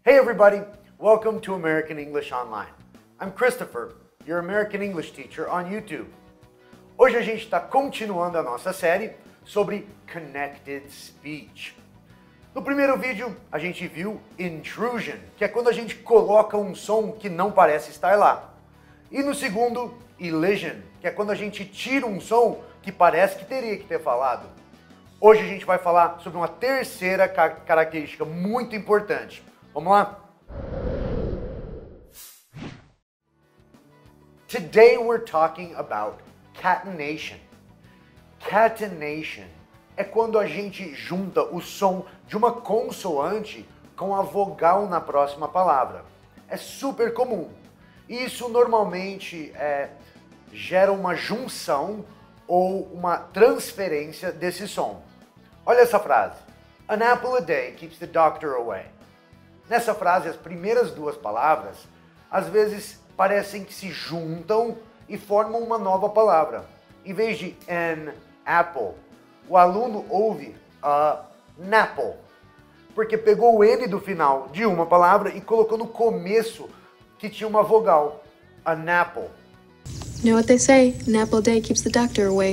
Hey everybody, welcome to American English Online. I'm Christopher, your American English teacher on YouTube. Hoje a gente está continuando a nossa série sobre Connected Speech. No primeiro vídeo a gente viu intrusion, que é quando a gente coloca um som que não parece estar lá. E no segundo, elision, que é quando a gente tira um som que parece que teria que ter falado. Hoje a gente vai falar sobre uma terceira característica muito importante. Vamos lá? Today we're talking about catenation. Catenation é quando a gente junta o som de uma consoante com a vogal na próxima palavra. É super comum. Isso normalmente gera uma junção ou uma transferência desse som. Olha essa frase. An apple a day keeps the doctor away. Nessa frase, as primeiras duas palavras, às vezes, parecem que se juntam e formam uma nova palavra. Em vez de an apple, o aluno ouve a apple, porque pegou o N do final de uma palavra e colocou no começo que tinha uma vogal, an apple. You know what they say, an apple a day keeps the doctor away.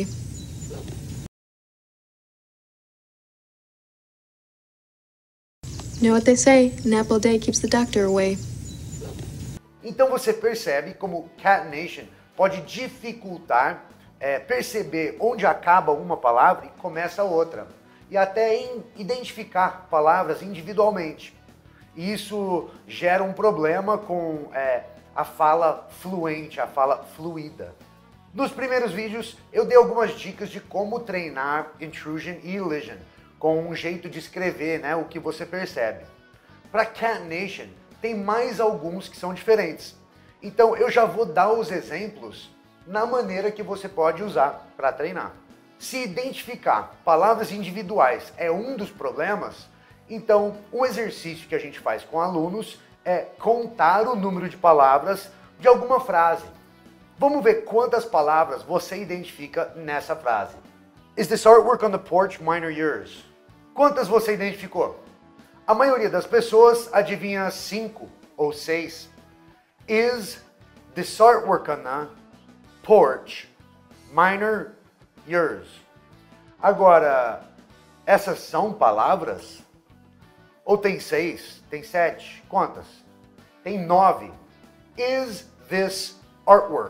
You know what they say, an apple a day keeps the doctor away. Então você percebe como catenation pode dificultar perceber onde acaba uma palavra e começa a outra. E até identificar palavras individualmente. E isso gera um problema com a fala fluente, a fala fluida. Nos primeiros vídeos eu dei algumas dicas de como treinar intrusion e elision, com um jeito de escrever, o que você percebe. Para catenation, tem mais alguns que são diferentes. Então eu já vou dar os exemplos na maneira que você pode usar para treinar. Se identificar palavras individuais é um dos problemas, então um exercício que a gente faz com alunos é contar o número de palavras de alguma frase. Vamos ver quantas palavras você identifica nessa frase. Is this artwork on the porch mine or yours? Quantas você identificou? A maioria das pessoas adivinha 5 ou 6. Is this artwork on the porch mine or yours? Agora, essas são palavras? Ou tem 6? Tem 7? Quantas? Tem 9. Is this artwork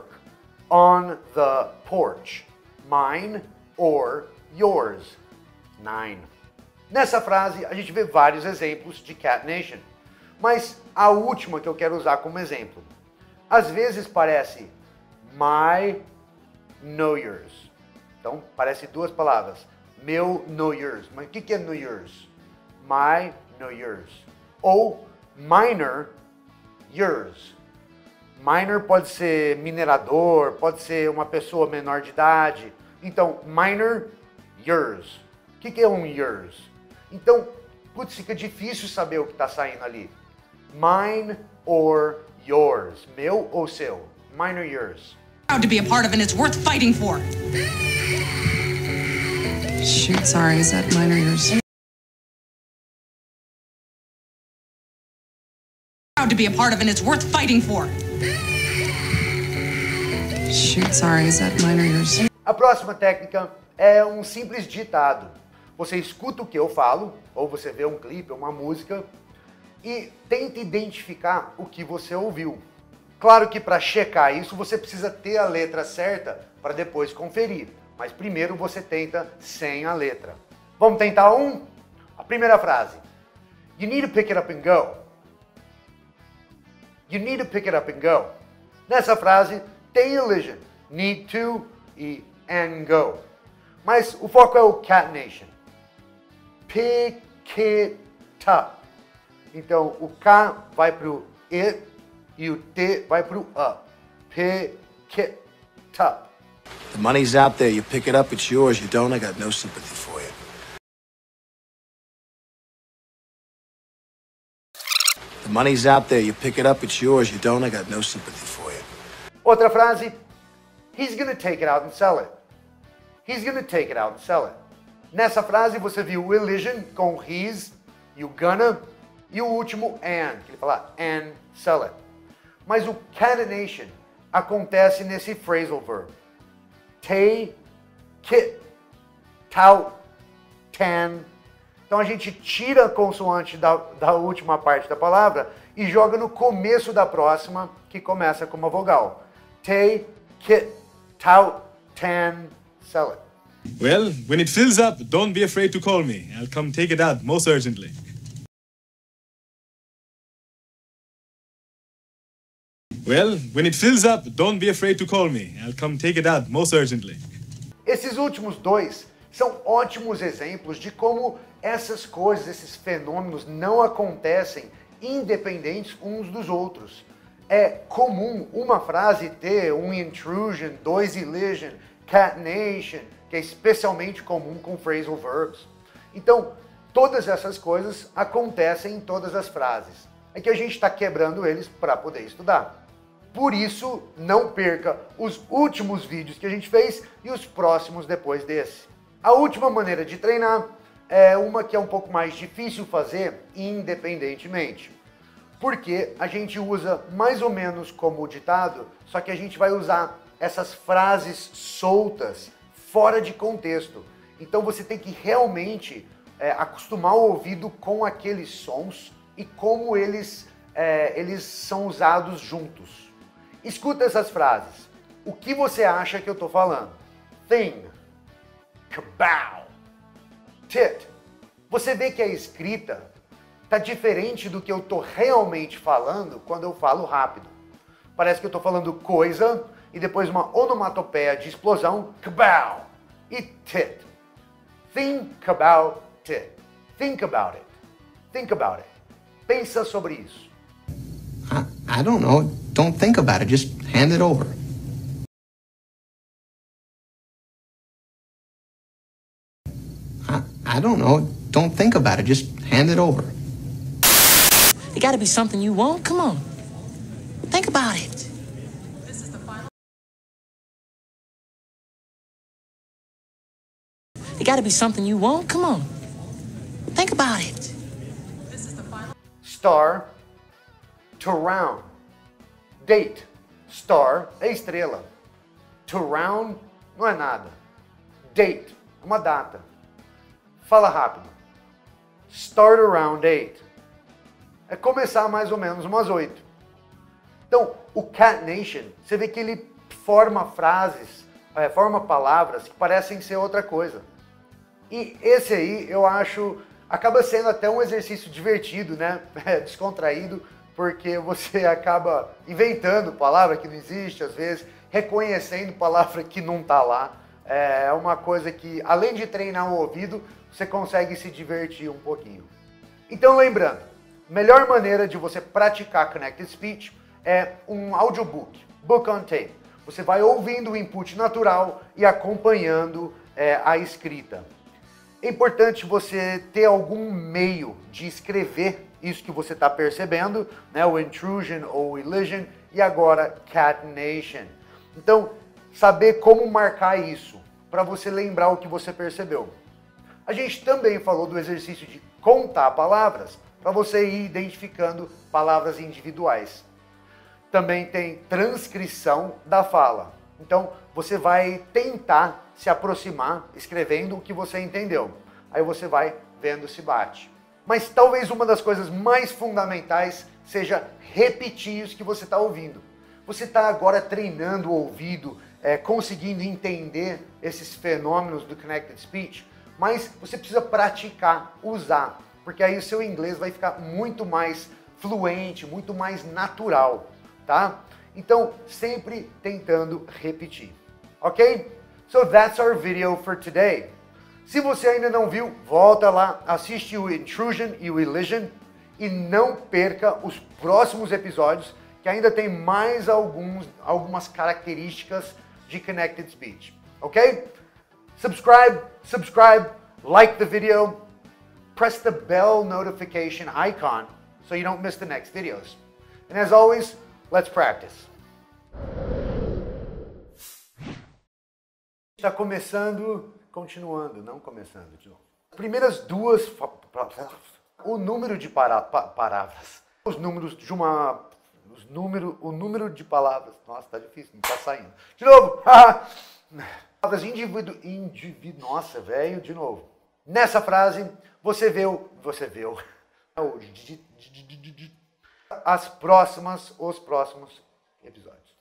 on the porch mine or yours? 9. Nessa frase, a gente vê vários exemplos de catenation, mas a última que eu quero usar como exemplo. Às vezes parece my, no yours. Então, parece duas palavras. Meu, no yours. Mas o que é no yours? My, no yours. Ou minor, yours. Minor pode ser minerador, pode ser uma pessoa menor de idade. Então, minor, yours. O que é um yours? Então, putz, fica difícil saber o que está saindo ali. Mine or yours. Meu ou seu? Mine or yours. Proud to be a part of and it's worth fighting for. Shoot, sorry, is that mine or yours? Proud to be a part of and it's worth fighting for. Shoot, sorry, is that mine or yours? A próxima técnica é um simples ditado. Você escuta o que eu falo, ou você vê um clipe, uma música, e tenta identificar o que você ouviu. Claro que para checar isso, você precisa ter a letra certa para depois conferir. Mas primeiro você tenta sem a letra. Vamos tentar um? A primeira frase. You need to pick it up and go. You need to pick it up and go. Nessa frase tem elision. Need to e and go. Mas o foco é o catenation. Pick it up. Então o K vai pro it e o T vai pro up. Pick it up. The money's out there, you pick it up, it's yours. You don't, I got no sympathy for you. The money's out there, you pick it up, it's yours. You don't, I got no sympathy for you. Outra frase. He's gonna take it out and sell it. He's gonna take it out and sell it. Nessa frase você viu o elision com his e o gonna. E o último, and, que ele fala, and sell it. Mas o catenation acontece nesse phrasal verb. Tay, kit, tout, tan. Então a gente tira a consoante da última parte da palavra e joga no começo da próxima, que começa com uma vogal. Tay, kit, tout, tan, sell it. Well, when it fills up, don't be afraid to call me. I'll come take it out most urgently. Well, when it fills up, don't be afraid to call me. I'll come take it out most urgently. Esses últimos dois são ótimos exemplos de como essas coisas, esses fenômenos não acontecem independentes uns dos outros. É comum uma frase ter um intrusion, dois elision, catenation, que é especialmente comum com phrasal verbs. Então, todas essas coisas acontecem em todas as frases. É que a gente está quebrando eles para poder estudar. Por isso, não perca os últimos vídeos que a gente fez e os próximos depois desse. A última maneira de treinar é uma que é um pouco mais difícil fazer independentemente. Porque a gente usa mais ou menos como o ditado, só que a gente vai usar essas frases soltas, fora de contexto. Então você tem que realmente acostumar o ouvido com aqueles sons e como eles são usados juntos. Escuta essas frases. O que você acha que eu estou falando? Thing, kabow, tit. Você vê que a escrita está diferente do que eu estou realmente falando quando eu falo rápido. Parece que eu estou falando coisa e depois uma onomatopeia de explosão, kabow, e tit. Think about tit. Think about it. Think about it. Pensa sobre isso. I don't know. Don't think about it. Just hand it over. I don't know. Don't think about it. Just hand it over. It gotta be something you want. Come on. Think about it. It gotta be something you want. Come on. Think about it. Star, to round. Date. Star é estrela. To round não é nada. Date, uma data. Fala rápido. Start around 8. É começar mais ou menos umas 8. Então, o catenation, você vê que ele forma frases, forma palavras que parecem ser outra coisa. E esse aí, eu acho, acaba sendo até um exercício divertido, né? Descontraído, porque você acaba inventando palavra que não existe, às vezes, reconhecendo palavra que não está lá. É uma coisa que, além de treinar o ouvido, você consegue se divertir um pouquinho. Então, lembrando, melhor maneira de você praticar Connected Speech é um audiobook, book on tape. Você vai ouvindo o input natural e acompanhando a escrita. É importante você ter algum meio de escrever isso que você está percebendo, né? O intrusion ou elision e agora catenation. Então, saber como marcar isso para você lembrar o que você percebeu. A gente também falou do exercício de contar palavras para você ir identificando palavras individuais. Também tem transcrição da fala. Então, você vai tentar se aproximar escrevendo o que você entendeu. Aí você vai vendo se bate. Mas talvez uma das coisas mais fundamentais seja repetir isso que você está ouvindo. Você está agora treinando o ouvido, conseguindo entender esses fenômenos do Connected Speech, mas você precisa praticar, usar, porque aí o seu inglês vai ficar muito mais fluente, muito mais natural, tá? Então, sempre tentando repetir, ok? So that's our video for today. Se você ainda não viu, volta lá, assiste o Intrusion e o Elision e não perca os próximos episódios, que ainda tem mais algumas características de Connected Speech, ok? Subscribe, like the video, press the bell notification icon so you don't miss the next videos. And as always, let's practice. Está começando, continuando, não começando de novo. Primeiras duas... O número de palavras. Os números de uma... o número de palavras. Nossa, tá difícil, não tá saindo. De novo. Palavras nossa, velho, de novo. Nessa frase, você vê os próximos episódios.